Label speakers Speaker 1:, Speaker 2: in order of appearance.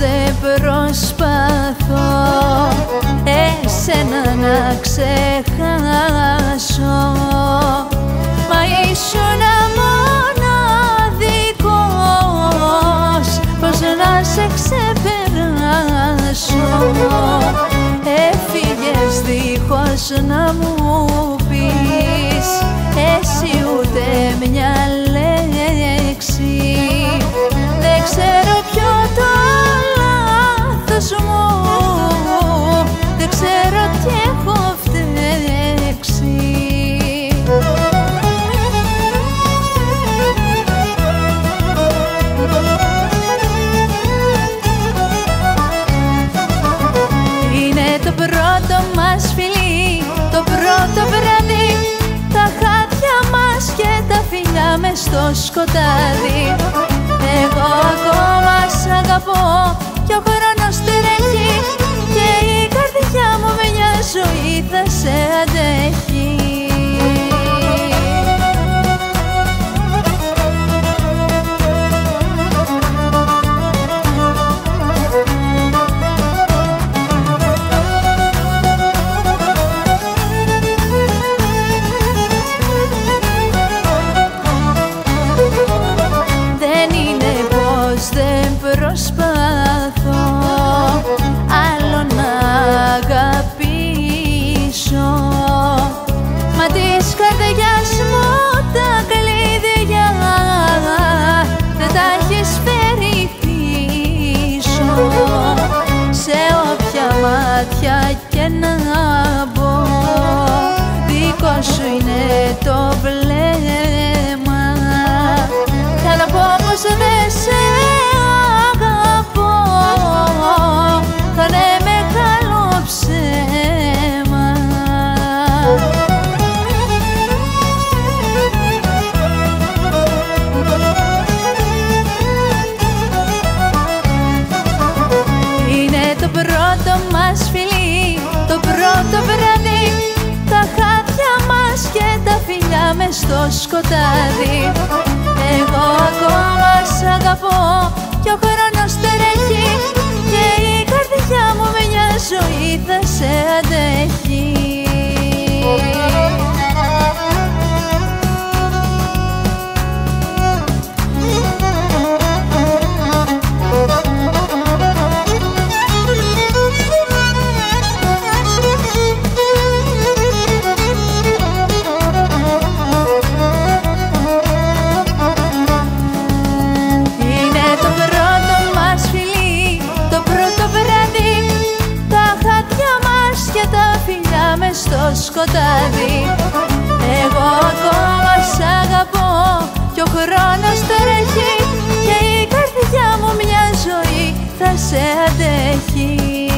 Speaker 1: δεν προσπαθώ εσένα να ξεχάσω, μα ήσουν μοναδικός, πώς να σε ξεπεράσω. Έφυγες δίχως να μου πεις εσύ ούτε μια λέξη. Δεν ξέρω ποιο το λάθος μου, δεν ξέρω τι έχω φταίξει. Είναι το πρώτο μας φιλί, το πρώτο βράδυ, τα χάδια μας και τα φιλιά μες στο σκοτάδι. Εγώ ακόμα σ' αγαπώ κι ο χρόνος τρέχει και η καρδιά μου με μια ζωή θα σε αντέχει. Δεν προσπαθώ άλλο να αγαπήσω, μα της καρδιάς μου τα κλειδιά δεν τα έχεις φέρει πίσω. Σε όποια μάτια και να μπω, δικό σου είναι το βλέμμα. Θα να πω πως δεν σε αγαπώ, θα είναι μεγάλο ψέμα. Είναι το πρώτο μας φιλί, το πρώτο βράδυ, τα χάδια μας και τα φιλιά μες στο σκοτάδι. Εγώ ακόμα σ' αγαπώ κι ο χρόνος τρέχει και η καρδιά μου με μια ζωή θα σε αντέχει. Μες στο σκοτάδι, εγώ ακόμα σ' αγαπώ κι ο χρόνος τρέχει και η καρδιά μου μια ζωή θα σε αντέχει.